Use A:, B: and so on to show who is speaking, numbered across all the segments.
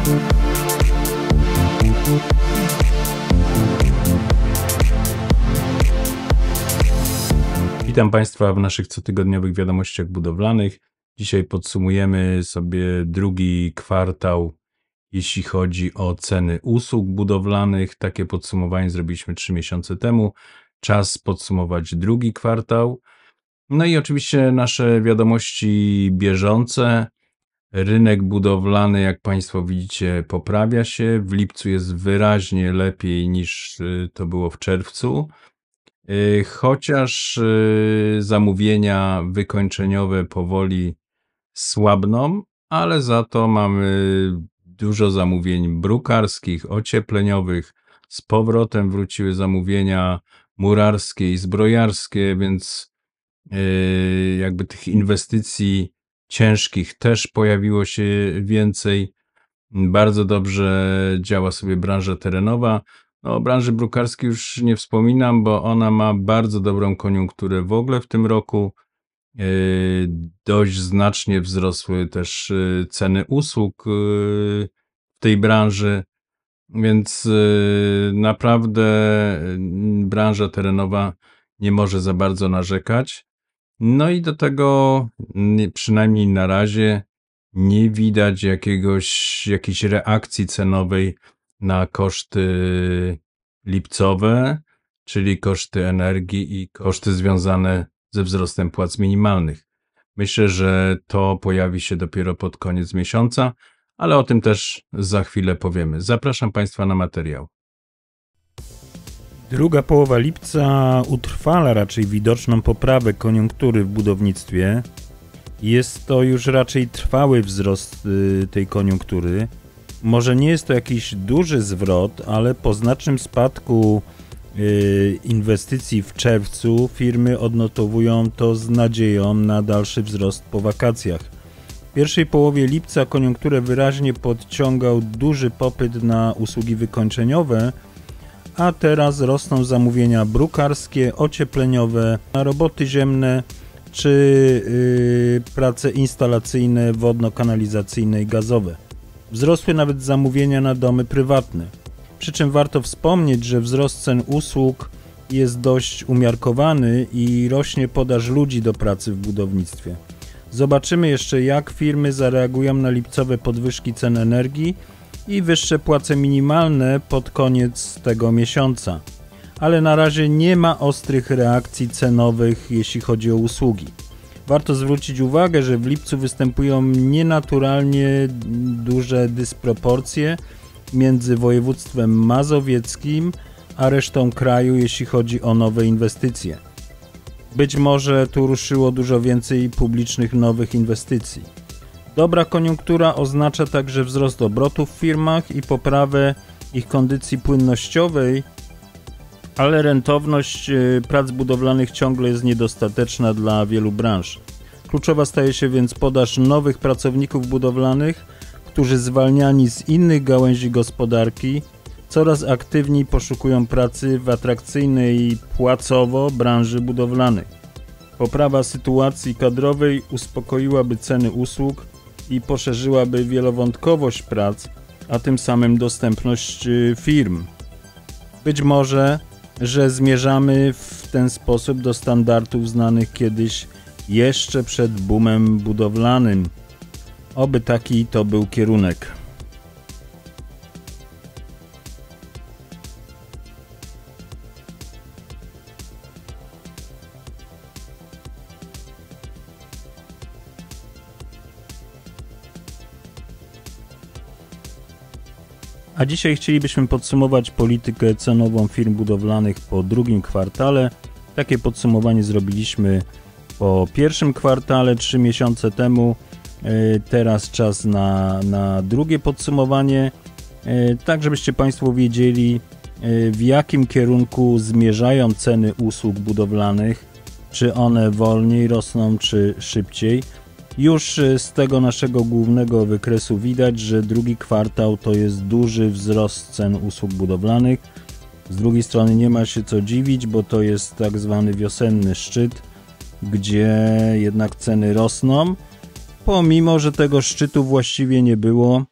A: Witam Państwa w naszych cotygodniowych wiadomościach budowlanych. Dzisiaj podsumujemy sobie drugi kwartał, jeśli chodzi o ceny usług budowlanych. Takie podsumowanie zrobiliśmy 3 miesiące temu. Czas podsumować drugi kwartał. No i oczywiście nasze wiadomości bieżące. Rynek budowlany, jak Państwo widzicie, poprawia się. W lipcu jest wyraźnie lepiej niż to było w czerwcu. Chociaż zamówienia wykończeniowe powoli słabną, ale za to mamy dużo zamówień brukarskich, ociepleniowych. Z powrotem wróciły zamówienia murarskie i zbrojarskie, więc jakby tych inwestycji ciężkich też pojawiło się więcej. Bardzo dobrze działa sobie branża terenowa. No, o branży brukarskiej już nie wspominam, bo ona ma bardzo dobrą koniunkturę w ogóle w tym roku. Dość znacznie wzrosły też ceny usług w tej branży, więc naprawdę branża terenowa nie może za bardzo narzekać. No i do tego przynajmniej na razie nie widać jakiejś reakcji cenowej na koszty lipcowe, czyli koszty energii i koszty związane ze wzrostem płac minimalnych. Myślę, że to pojawi się dopiero pod koniec miesiąca, ale o tym też za chwilę powiemy. Zapraszam Państwa na materiał.
B: Druga połowa lipca utrwala raczej widoczną poprawę koniunktury w budownictwie. Jest to już raczej trwały wzrost tej koniunktury. Może nie jest to jakiś duży zwrot, ale po znacznym spadku inwestycji w czerwcu firmy odnotowują to z nadzieją na dalszy wzrost po wakacjach. W pierwszej połowie lipca koniunkturę wyraźnie podciągał duży popyt na usługi wykończeniowe, a teraz rosną zamówienia brukarskie, ociepleniowe, na roboty ziemne czy prace instalacyjne, wodno-kanalizacyjne i gazowe. Wzrosły nawet zamówienia na domy prywatne. Przy czym warto wspomnieć, że wzrost cen usług jest dość umiarkowany i rośnie podaż ludzi do pracy w budownictwie. Zobaczymy jeszcze, jak firmy zareagują na lipcowe podwyżki cen energii i wyższe płace minimalne pod koniec tego miesiąca. Ale na razie nie ma ostrych reakcji cenowych, jeśli chodzi o usługi. Warto zwrócić uwagę, że w lipcu występują nienaturalnie duże dysproporcje między województwem mazowieckim a resztą kraju, jeśli chodzi o nowe inwestycje. Być może tu ruszyło dużo więcej publicznych nowych inwestycji. Dobra koniunktura oznacza także wzrost obrotów w firmach i poprawę ich kondycji płynnościowej, ale rentowność prac budowlanych ciągle jest niedostateczna dla wielu branż. Kluczowa staje się więc podaż nowych pracowników budowlanych, którzy zwalniani z innych gałęzi gospodarki coraz aktywniej poszukują pracy w atrakcyjnej płacowo branży budowlanej. Poprawa sytuacji kadrowej uspokoiłaby ceny usług i poszerzyłaby wielowątkowość prac, a tym samym dostępność firm. Być może, że zmierzamy w ten sposób do standardów znanych kiedyś jeszcze przed boomem budowlanym. Oby taki to był kierunek. A dzisiaj chcielibyśmy podsumować politykę cenową firm budowlanych po drugim kwartale. Takie podsumowanie zrobiliśmy po pierwszym kwartale 3 miesiące temu. Teraz czas na drugie podsumowanie, tak żebyście Państwo wiedzieli, w jakim kierunku zmierzają ceny usług budowlanych, czy one wolniej rosną, czy szybciej. Już z tego naszego głównego wykresu widać, że drugi kwartał to jest duży wzrost cen usług budowlanych. Z drugiej strony nie ma się co dziwić, bo to jest tak zwany wiosenny szczyt, gdzie jednak ceny rosną, pomimo że tego szczytu właściwie nie było,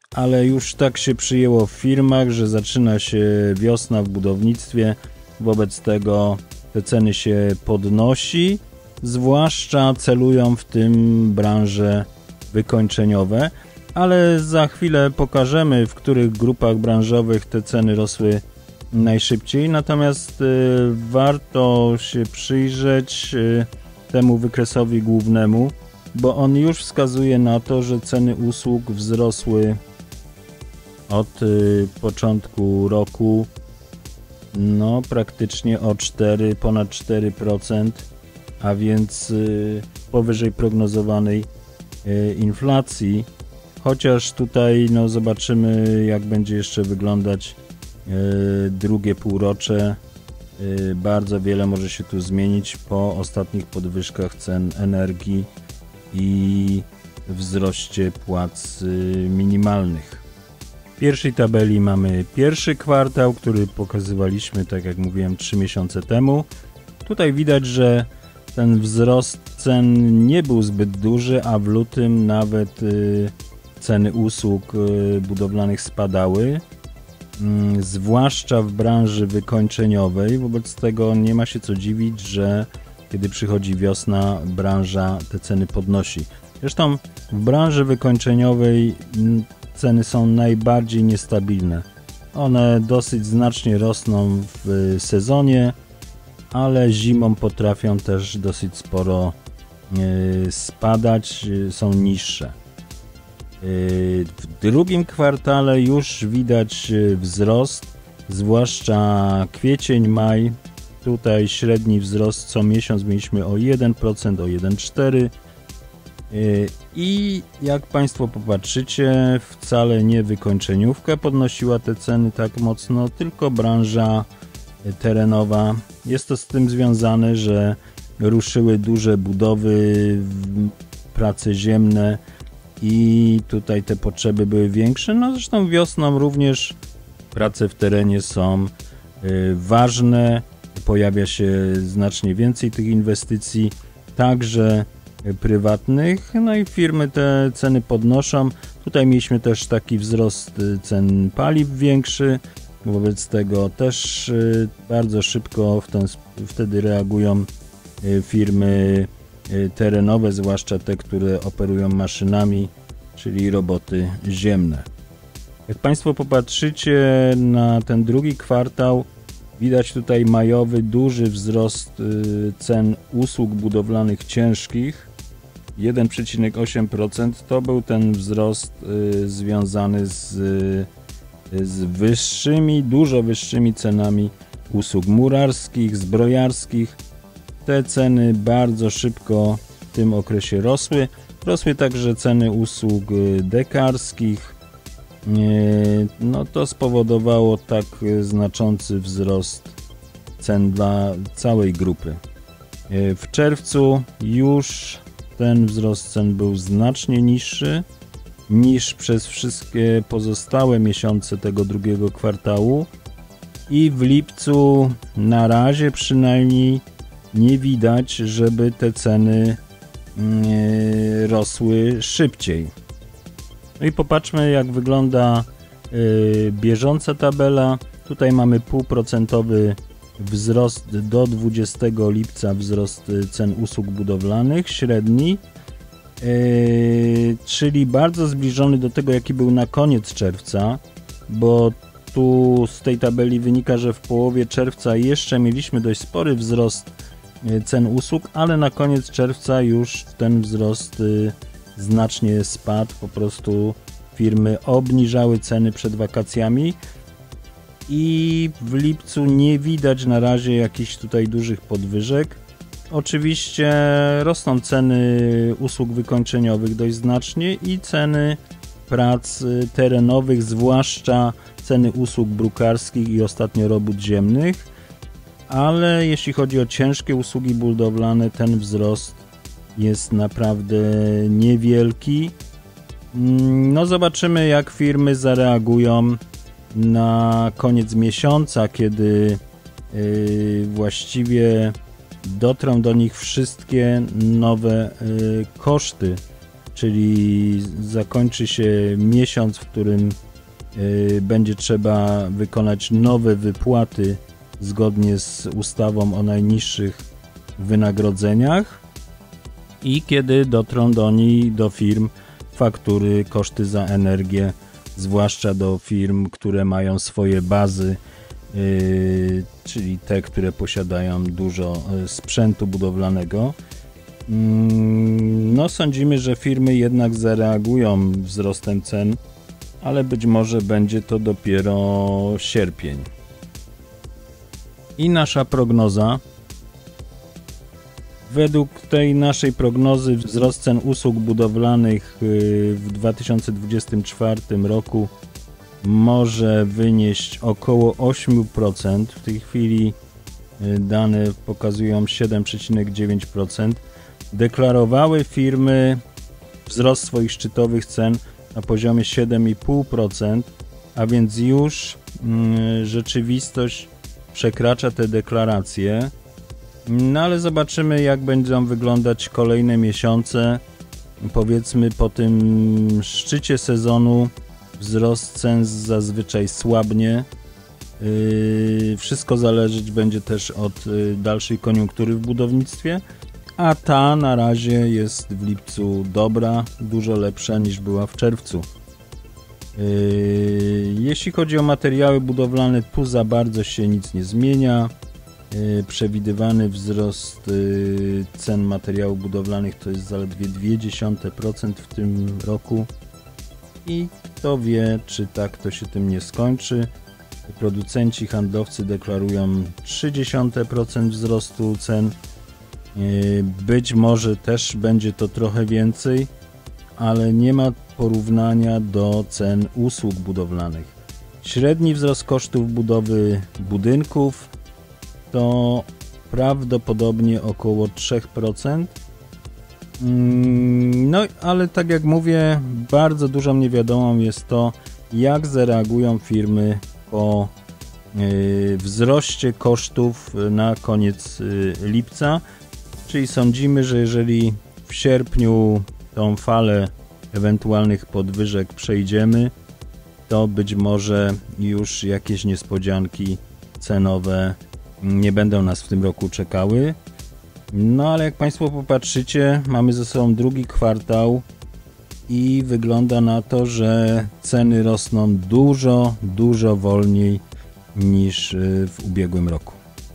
B: ale już tak się przyjęło w firmach, że zaczyna się wiosna w budownictwie, wobec tego te ceny się podnosi, zwłaszcza celują w tym branże wykończeniowe, ale za chwilę pokażemy, w których grupach branżowych te ceny rosły najszybciej, natomiast warto się przyjrzeć temu wykresowi głównemu, bo on już wskazuje na to, że ceny usług wzrosły od początku roku praktycznie o ponad 4%, a więc powyżej prognozowanej inflacji, chociaż tutaj zobaczymy, jak będzie jeszcze wyglądać drugie półrocze. Bardzo wiele może się tu zmienić po ostatnich podwyżkach cen energii i wzroście płac minimalnych. W pierwszej tabeli mamy pierwszy kwartał, który pokazywaliśmy, tak jak mówiłem, 3 miesiące temu. Tutaj widać, że ten wzrost cen nie był zbyt duży, a w lutym nawet ceny usług budowlanych spadały, zwłaszcza w branży wykończeniowej. Wobec tego nie ma się co dziwić, że kiedy przychodzi wiosna, branża te ceny podnosi. Zresztą w branży wykończeniowej ceny są najbardziej niestabilne. One dosyć znacznie rosną w sezonie, ale zimą potrafią też dosyć sporo spadać, są niższe. W drugim kwartale już widać wzrost, zwłaszcza kwiecień, maj. Tutaj średni wzrost co miesiąc mieliśmy o 1%, o 1,4%. I jak Państwo popatrzycie, wcale nie wykończeniówka podnosiła te ceny tak mocno, tylko branża terenowa. Jest to z tym związane, że ruszyły duże budowy, prace ziemne i tutaj te potrzeby były większe. Zresztą wiosną również prace w terenie są ważne, pojawia się znacznie więcej tych inwestycji, także prywatnych, i firmy te ceny podnoszą. Tutaj mieliśmy też taki wzrost cen paliw większy, wobec tego też bardzo szybko wtedy reagują firmy terenowe, zwłaszcza te, które operują maszynami, czyli roboty ziemne. Jak Państwo popatrzycie na ten drugi kwartał, widać tutaj majowy duży wzrost cen usług budowlanych ciężkich. 1,8% to był ten wzrost związany z wyższymi, dużo wyższymi cenami usług murarskich, zbrojarskich. Te ceny bardzo szybko w tym okresie rosły. Rosły także ceny usług dekarskich. To spowodowało tak znaczący wzrost cen dla całej grupy. W czerwcu już ten wzrost cen był znacznie niższy niż przez wszystkie pozostałe miesiące tego drugiego kwartału i w lipcu na razie przynajmniej nie widać, żeby te ceny rosły szybciej. I popatrzmy, jak wygląda bieżąca tabela. Tutaj mamy 0,5% wzrost do 20 lipca, wzrost cen usług budowlanych, średni, czyli bardzo zbliżony do tego, jaki był na koniec czerwca, bo tu z tej tabeli wynika, że w połowie czerwca jeszcze mieliśmy dość spory wzrost cen usług, ale na koniec czerwca już ten wzrost znacznie spadł, po prostu firmy obniżały ceny przed wakacjami i w lipcu nie widać na razie jakichś tutaj dużych podwyżek. Oczywiście rosną ceny usług wykończeniowych dość znacznie i ceny prac terenowych, zwłaszcza ceny usług brukarskich i ostatnio robót ziemnych, ale jeśli chodzi o ciężkie usługi budowlane, ten wzrost jest naprawdę niewielki. Zobaczymy, jak firmy zareagują na koniec miesiąca, kiedy właściwie dotrą do nich wszystkie nowe koszty, czyli zakończy się miesiąc, w którym będzie trzeba wykonać nowe wypłaty zgodnie z ustawą o najniższych wynagrodzeniach i kiedy dotrą do firm faktury, koszty za energię, zwłaszcza do firm, które mają swoje bazy, czyli te, które posiadają dużo sprzętu budowlanego. No, sądzimy, że firmy jednak zareagują wzrostem cen, ale być może będzie to dopiero sierpień. I nasza prognoza. Według tej naszej prognozy wzrost cen usług budowlanych w 2024 roku może wynieść około 8%. W tej chwili dane pokazują 7,9%. Deklarowały firmy wzrost swoich szczytowych cen na poziomie 7,5%, a więc już rzeczywistość przekracza te deklaracje. No ale zobaczymy, jak będą wyglądać kolejne miesiące. Powiedzmy, po tym szczycie sezonu wzrost cen zazwyczaj słabnie. Wszystko zależeć będzie też od dalszej koniunktury w budownictwie, a ta na razie jest w lipcu dobra, dużo lepsza niż była w czerwcu. Jeśli chodzi o materiały budowlane, tu za bardzo się nic nie zmienia. Przewidywany wzrost cen materiałów budowlanych to jest zaledwie 0,2% w tym roku i kto wie, czy tak to się tym nie skończy. Producenci, handlowcy deklarują 0,3% wzrostu cen. Być może też będzie to trochę więcej, ale nie ma porównania do cen usług budowlanych. Średni wzrost kosztów budowy budynków to prawdopodobnie około 3%. No, ale tak jak mówię, bardzo dużą niewiadomą jest to, jak zareagują firmy po wzroście kosztów na koniec lipca. Czyli sądzimy, że jeżeli w sierpniu tą falę ewentualnych podwyżek przejdziemy, to być może już jakieś niespodzianki cenowe nie będą nas w tym roku czekały. No ale jak Państwo popatrzycie, mamy ze sobą drugi kwartał i wygląda na to, że ceny rosną dużo wolniej niż w ubiegłym roku.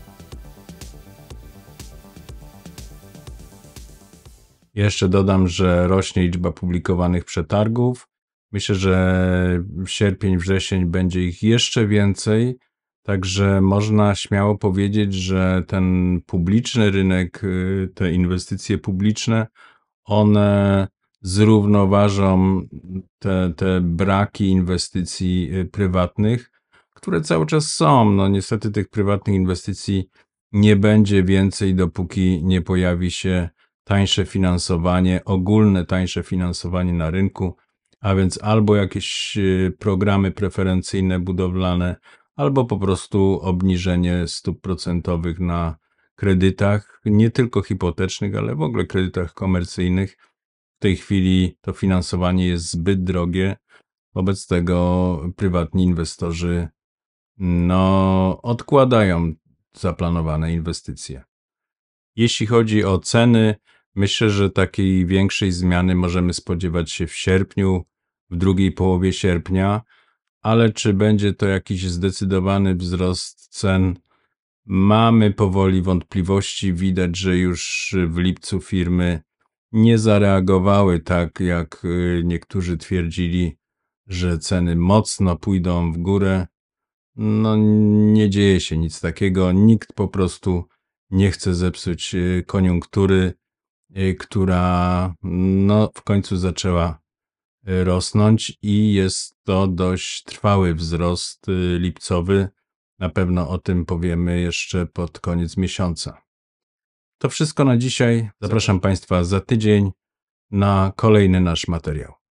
A: Jeszcze dodam, że rośnie liczba publikowanych przetargów. Myślę, że w sierpień, wrzesień będzie ich jeszcze więcej. Także można śmiało powiedzieć, że ten publiczny rynek, te inwestycje publiczne, one zrównoważą te braki inwestycji prywatnych, które cały czas są. No niestety tych prywatnych inwestycji nie będzie więcej, dopóki nie pojawi się tańsze finansowanie, ogólne tańsze finansowanie na rynku, a więc albo jakieś programy preferencyjne budowlane, albo po prostu obniżenie stóp procentowych na kredytach, nie tylko hipotecznych, ale w ogóle kredytach komercyjnych. W tej chwili to finansowanie jest zbyt drogie, wobec tego prywatni inwestorzy odkładają zaplanowane inwestycje. Jeśli chodzi o ceny, myślę, że takiej większej zmiany możemy spodziewać się w sierpniu, w drugiej połowie sierpnia, ale czy będzie to jakiś zdecydowany wzrost cen? Mamy powoli wątpliwości. Widać, że już w lipcu firmy nie zareagowały tak, jak niektórzy twierdzili, że ceny mocno pójdą w górę. No nie dzieje się nic takiego. Nikt po prostu nie chce zepsuć koniunktury, która w końcu zaczęła rosnąć i jest to dość trwały wzrost lipcowy. Na pewno o tym powiemy jeszcze pod koniec miesiąca. To wszystko na dzisiaj. Zapraszam Państwa za tydzień na kolejny nasz materiał.